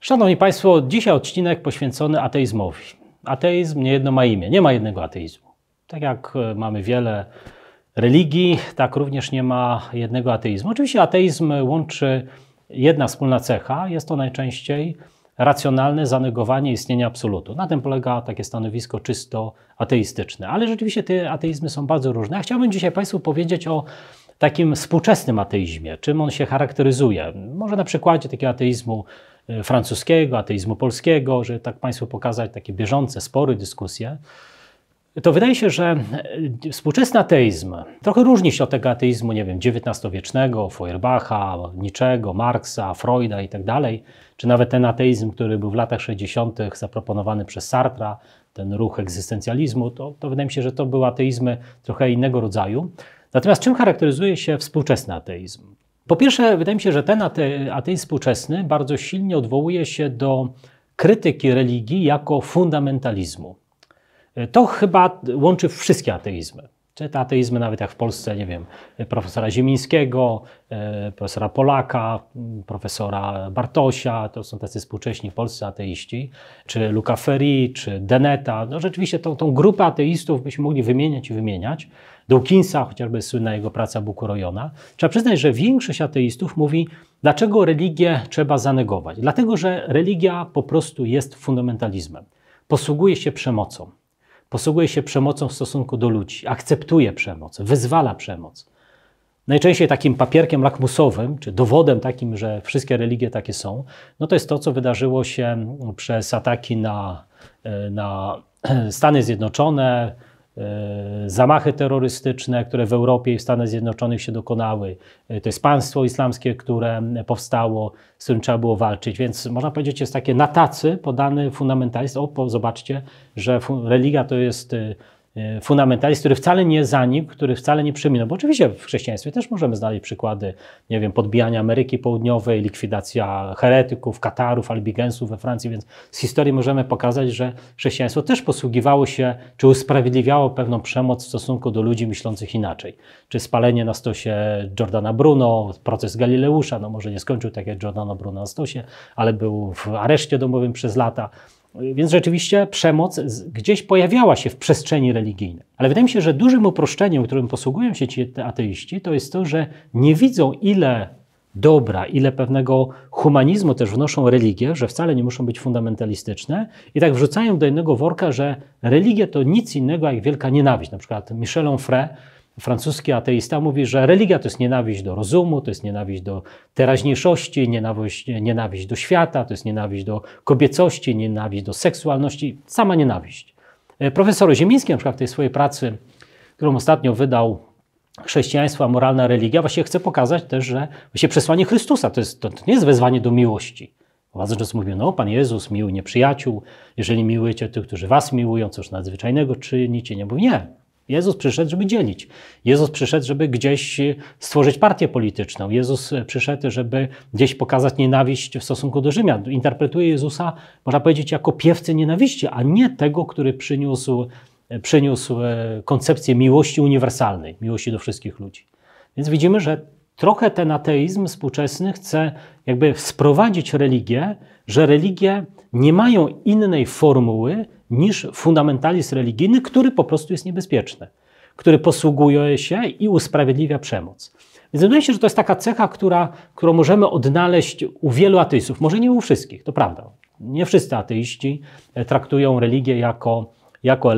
Szanowni Państwo, dzisiaj odcinek poświęcony ateizmowi. Ateizm niejedno ma imię, nie ma jednego ateizmu. Tak jak mamy wiele religii, tak również nie ma jednego ateizmu. Oczywiście ateizm łączy jedna wspólna cecha, jest to najczęściej racjonalne zanegowanie istnienia absolutu. Na tym polega takie stanowisko czysto ateistyczne. Ale rzeczywiście te ateizmy są bardzo różne. Ja chciałbym dzisiaj Państwu powiedzieć o takim współczesnym ateizmie, czym on się charakteryzuje. Może na przykładzie takiego ateizmu francuskiego, ateizmu polskiego, żeby tak Państwu pokazać takie bieżące spory, dyskusje. To wydaje się, że współczesny ateizm trochę różni się od tego ateizmu, nie wiem, XIX-wiecznego, Feuerbacha, Nietzschego, Marksa, Freuda i tak dalej, czy nawet ten ateizm, który był w latach 60. zaproponowany przez Sartra, ten ruch egzystencjalizmu, to wydaje mi się, że to były ateizmy trochę innego rodzaju. Natomiast czym charakteryzuje się współczesny ateizm? Po pierwsze, wydaje mi się, że ten ateizm współczesny bardzo silnie odwołuje się do krytyki religii jako fundamentalizmu. To chyba łączy wszystkie ateizmy. Czy te ateizmy, nawet jak w Polsce, nie wiem, profesora Ziemińskiego, profesora Polaka, profesora Bartosia, to są tacy współcześni polscy ateiści, czy Luca Ferri, czy Deneta. No rzeczywiście tą grupę ateistów byśmy mogli wymieniać i wymieniać. Dawkinsa, chociażby słynna jego praca Buku-Rojona. Trzeba przyznać, że większość ateistów mówi, dlaczego religię trzeba zanegować. Dlatego, że religia po prostu jest fundamentalizmem. Posługuje się przemocą. Posługuje się przemocą w stosunku do ludzi, akceptuje przemoc, wyzwala przemoc. Najczęściej takim papierkiem lakmusowym, czy dowodem takim, że wszystkie religie takie są, no to jest to, co wydarzyło się przez ataki na Stany Zjednoczone, zamachy terrorystyczne, które w Europie i w Stanach Zjednoczonych się dokonały. To jest państwo islamskie, które powstało, z którym trzeba było walczyć. Więc można powiedzieć, jest takie na tacy podany fundamentalizm. Zobaczcie, że religia to jest fundamentalizm, który wcale nie zanikł, który wcale nie przeminął. Bo oczywiście w chrześcijaństwie też możemy znaleźć przykłady, nie wiem, podbijania Ameryki Południowej, likwidacja heretyków, Katarów, Albigensów we Francji, więc z historii możemy pokazać, że chrześcijaństwo też posługiwało się, czy usprawiedliwiało pewną przemoc w stosunku do ludzi myślących inaczej. Czy spalenie na stosie Giordana Bruno, proces Galileusza, no może nie skończył tak jak Giordano Bruno na stosie, ale był w areszcie domowym przez lata. Więc rzeczywiście przemoc gdzieś pojawiała się w przestrzeni religijnej. Ale wydaje mi się, że dużym uproszczeniem, którym posługują się ci ateiści, to jest to, że nie widzą, ile dobra, ile pewnego humanizmu też wnoszą religie, że wcale nie muszą być fundamentalistyczne i tak wrzucają do jednego worka, że religia to nic innego jak wielka nienawiść. Na przykład Michel Onfray, francuski ateista, mówi, że religia to jest nienawiść do rozumu, to jest nienawiść do teraźniejszości, nienawiść do świata, to jest nienawiść do kobiecości, nienawiść do seksualności, sama nienawiść. Profesor Ziemiński na przykład w tej swojej pracy, którą ostatnio wydał, Chrześcijaństwo a moralna religia, właśnie chce pokazać też, że właśnie przesłanie Chrystusa to nie jest wezwanie do miłości. Bardzo często mówią, no Pan Jezus miłuj nieprzyjaciół, jeżeli miłujecie tych, którzy was miłują, cóż nadzwyczajnego czynicie. Nie mówi, nie. Jezus przyszedł, żeby dzielić. Jezus przyszedł, żeby gdzieś stworzyć partię polityczną. Jezus przyszedł, żeby gdzieś pokazać nienawiść w stosunku do Rzymian. Interpretuje Jezusa, można powiedzieć, jako piewcę nienawiści, a nie tego, który przyniósł koncepcję miłości uniwersalnej, miłości do wszystkich ludzi. Więc widzimy, że trochę ten ateizm współczesny chce jakby sprowadzić religię, że religie nie mają innej formuły niż fundamentalizm religijny, który po prostu jest niebezpieczny, który posługuje się i usprawiedliwia przemoc. Więc wydaje się, że to jest taka cecha, którą możemy odnaleźć u wielu ateistów, może nie u wszystkich, to prawda. Nie wszyscy ateiści traktują religię jako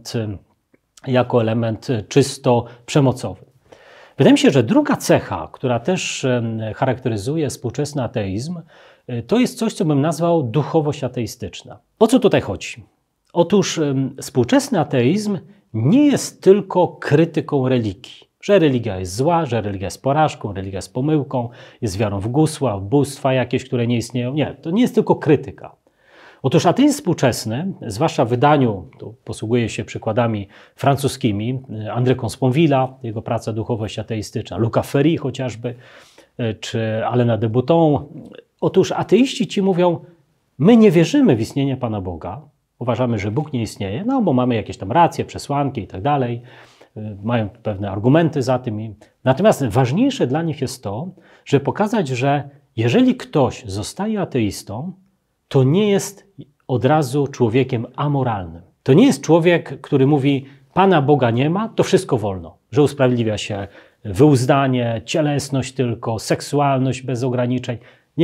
element czysto przemocowy. Wydaje mi się, że druga cecha, która też charakteryzuje współczesny ateizm, to jest coś, co bym nazwał duchowość ateistyczna. O co tutaj chodzi? Otóż współczesny ateizm nie jest tylko krytyką religii, że religia jest zła, że religia jest porażką, religia jest pomyłką, jest wiarą w gusła, w bóstwa jakieś, które nie istnieją. Nie, to nie jest tylko krytyka. Otóż ateizm współczesny, zwłaszcza w wydaniu, tu posługuje się przykładami francuskimi, André Consponville'a, jego praca Duchowość ateistyczna, Luca Ferri chociażby, czy Alaina de Botton. Otóż ateiści ci mówią, my nie wierzymy w istnienie Pana Boga, uważamy, że Bóg nie istnieje, no bo mamy jakieś tam racje, przesłanki i tak dalej, mają pewne argumenty za tym. Natomiast ważniejsze dla nich jest to, żeby pokazać, że jeżeli ktoś zostaje ateistą, to nie jest od razu człowiekiem amoralnym. To nie jest człowiek, który mówi, Pana Boga nie ma, to wszystko wolno. Że usprawiedliwia się wyuzdanie, cielesność tylko, seksualność bez ograniczeń.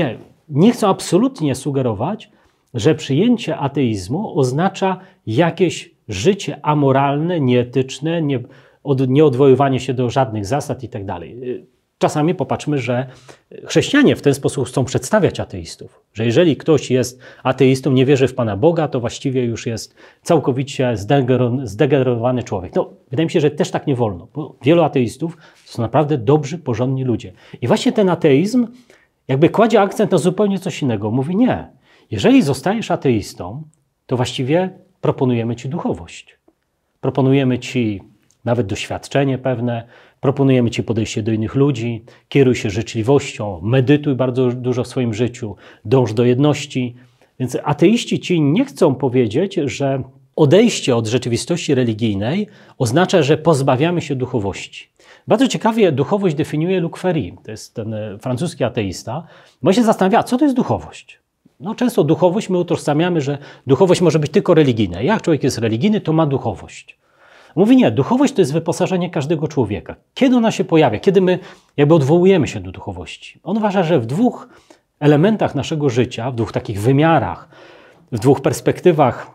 Nie chcę absolutnie sugerować, że przyjęcie ateizmu oznacza jakieś życie amoralne, nieetyczne, nieodwoływanie się do żadnych zasad i tak dalej. Czasami popatrzmy, że chrześcijanie w ten sposób chcą przedstawiać ateistów. Że jeżeli ktoś jest ateistą, nie wierzy w Pana Boga, to właściwie już jest całkowicie zdegenerowany człowiek. Wydaje mi się, że też tak nie wolno, bo wielu ateistów to są naprawdę dobrzy, porządni ludzie. I właśnie ten ateizm jakby kładzie akcent na zupełnie coś innego. Mówi nie, jeżeli zostajesz ateistą, to właściwie proponujemy ci duchowość. Proponujemy ci nawet doświadczenie pewne, proponujemy ci podejście do innych ludzi, kieruj się życzliwością, medytuj bardzo dużo w swoim życiu, dąż do jedności. Więc ateiści ci nie chcą powiedzieć, że odejście od rzeczywistości religijnej oznacza, że pozbawiamy się duchowości. Bardzo ciekawie duchowość definiuje Luc Ferry, to jest ten francuski ateista, bo się zastanawia, co to jest duchowość? Często duchowość my utożsamiamy, że duchowość może być tylko religijna. Jak człowiek jest religijny, to ma duchowość. Mówi nie, duchowość to jest wyposażenie każdego człowieka. Kiedy ona się pojawia? Kiedy my jakby odwołujemy się do duchowości? On uważa, że w dwóch elementach naszego życia, w dwóch takich wymiarach, w dwóch perspektywach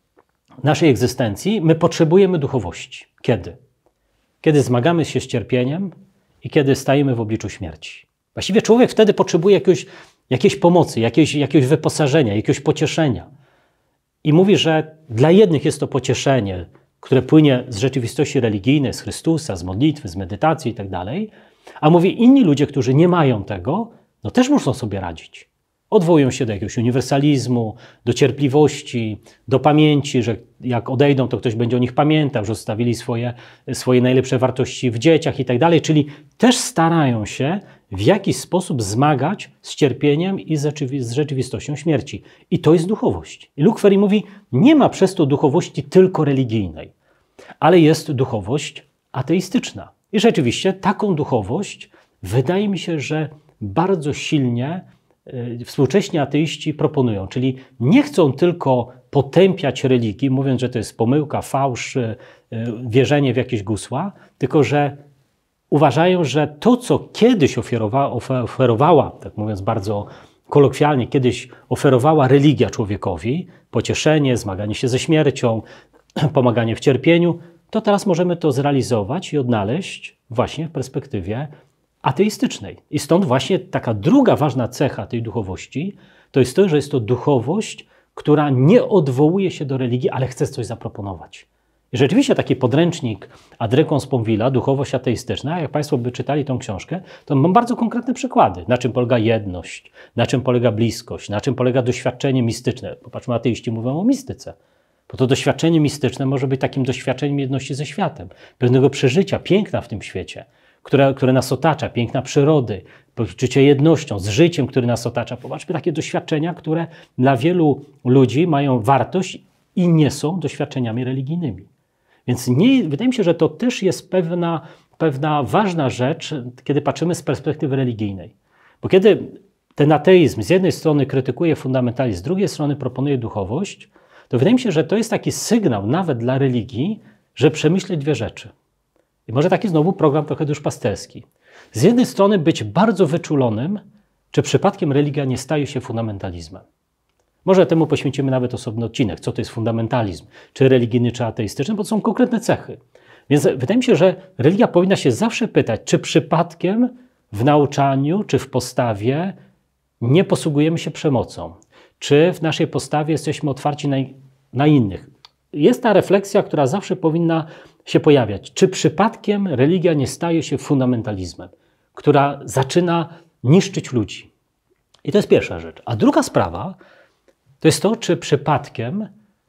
naszej egzystencji my potrzebujemy duchowości. Kiedy? Kiedy zmagamy się z cierpieniem i kiedy stajemy w obliczu śmierci. Właściwie człowiek wtedy potrzebuje jakiejś pomocy, jakiegoś wyposażenia, jakiegoś pocieszenia. I mówi, że dla jednych jest to pocieszenie, które płynie z rzeczywistości religijnej, z Chrystusa, z modlitwy, z medytacji i tak dalej, a mówi inni ludzie, którzy nie mają tego, też muszą sobie radzić. Odwołują się do jakiegoś uniwersalizmu, do cierpliwości, do pamięci, że jak odejdą, to ktoś będzie o nich pamiętał, że zostawili swoje najlepsze wartości w dzieciach i tak dalej, czyli też starają się w jakiś sposób zmagać z cierpieniem i z rzeczywistością śmierci. I to jest duchowość. I Luc Ferry mówi, nie ma przez to duchowości tylko religijnej, ale jest duchowość ateistyczna. I rzeczywiście taką duchowość wydaje mi się, że bardzo silnie współcześni ateiści proponują, czyli nie chcą tylko potępiać religii, mówiąc, że to jest pomyłka, fałsz, wierzenie w jakieś gusła, tylko że uważają, że to, co kiedyś oferowała, tak mówiąc bardzo kolokwialnie, kiedyś oferowała religia człowiekowi, pocieszenie, zmaganie się ze śmiercią, pomaganie w cierpieniu, to teraz możemy to zrealizować i odnaleźć właśnie w perspektywie ateistycznej. I stąd właśnie taka druga ważna cecha tej duchowości to jest to, że jest to duchowość, która nie odwołuje się do religii, ale chce coś zaproponować. I rzeczywiście taki podręcznik Adricon Sponville'a, Duchowość ateistyczna, jak Państwo by czytali tą książkę, to mam bardzo konkretne przykłady, na czym polega jedność, na czym polega bliskość, na czym polega doświadczenie mistyczne. Popatrzmy, ateiści mówią o mistyce. Bo to doświadczenie mistyczne może być takim doświadczeniem jedności ze światem, pewnego przeżycia, piękna w tym świecie, które nas otacza, piękna przyrody, poczucie jednością, z życiem, które nas otacza. Popatrzmy, takie doświadczenia, które dla wielu ludzi mają wartość i nie są doświadczeniami religijnymi. Więc wydaje mi się, że to też jest pewna ważna rzecz, kiedy patrzymy z perspektywy religijnej. Bo kiedy ten ateizm z jednej strony krytykuje fundamentalizm, z drugiej strony proponuje duchowość, to wydaje mi się, że to jest taki sygnał nawet dla religii, że przemyśleć dwie rzeczy. I może taki znowu program trochę duszpasterski. Z jednej strony być bardzo wyczulonym, czy przypadkiem religia nie staje się fundamentalizmem. Może temu poświęcimy nawet osobny odcinek, co to jest fundamentalizm, czy religijny, czy ateistyczny, bo to są konkretne cechy. Więc wydaje mi się, że religia powinna się zawsze pytać, czy przypadkiem w nauczaniu, czy w postawie nie posługujemy się przemocą, czy w naszej postawie jesteśmy otwarci na innych. Jest ta refleksja, która zawsze powinna się pojawiać. Czy przypadkiem religia nie staje się fundamentalizmem, która zaczyna niszczyć ludzi? I to jest pierwsza rzecz. A druga sprawa to jest to, czy przypadkiem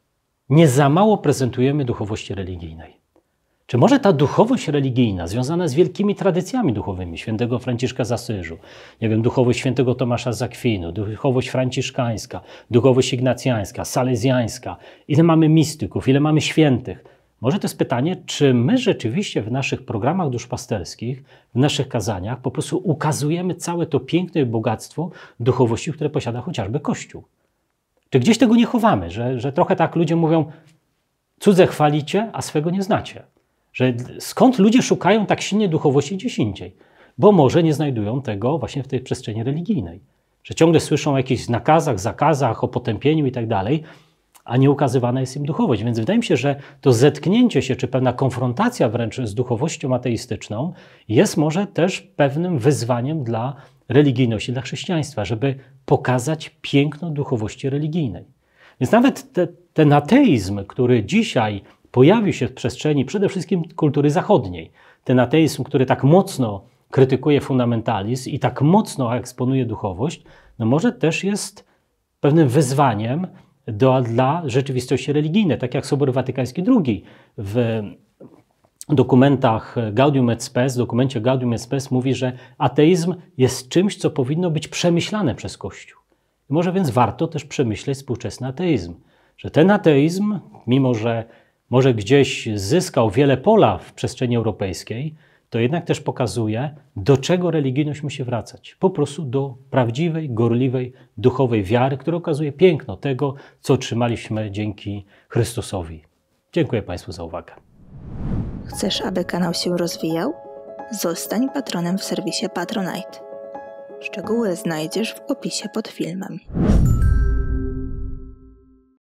nie za mało prezentujemy duchowości religijnej. Czy może ta duchowość religijna związana z wielkimi tradycjami duchowymi, świętego Franciszka z Asyżu, nie wiem, duchowość świętego Tomasza z Akwinu, duchowość franciszkańska, duchowość ignacjańska, salezjańska, ile mamy mistyków, ile mamy świętych. Może to jest pytanie, czy my rzeczywiście w naszych programach duszpasterskich, w naszych kazaniach po prostu ukazujemy całe to piękne bogactwo duchowości, które posiada chociażby Kościół. Czy gdzieś tego nie chowamy, że trochę tak ludzie mówią, cudze chwalicie, a swego nie znacie. Że skąd ludzie szukają tak silnie duchowości gdzieś indziej? Bo może nie znajdują tego właśnie w tej przestrzeni religijnej. Że ciągle słyszą o jakichś nakazach, zakazach, o potępieniu i tak dalej, a nie ukazywana jest im duchowość. Więc wydaje mi się, że to zetknięcie się, czy pewna konfrontacja wręcz z duchowością ateistyczną jest może też pewnym wyzwaniem dla religijności, dla chrześcijaństwa, żeby pokazać piękno duchowości religijnej. Więc nawet ten ateizm, który dzisiaj pojawił się w przestrzeni przede wszystkim kultury zachodniej, ten ateizm, który tak mocno krytykuje fundamentalizm i tak mocno eksponuje duchowość, no może też jest pewnym wyzwaniem dla rzeczywistości religijnej. Tak jak Sobór Watykański II w dokumentach Gaudium et Spes, w dokumencie Gaudium et Spes mówi, że ateizm jest czymś, co powinno być przemyślane przez Kościół. I może więc warto też przemyśleć współczesny ateizm. Że ten ateizm, mimo że może gdzieś zyskał wiele pola w przestrzeni europejskiej, to jednak też pokazuje, do czego religijność musi wracać. Po prostu do prawdziwej, gorliwej, duchowej wiary, która okazuje piękno tego, co otrzymaliśmy dzięki Chrystusowi. Dziękuję Państwu za uwagę. Chcesz, aby kanał się rozwijał? Zostań patronem w serwisie Patronite. Szczegóły znajdziesz w opisie pod filmem.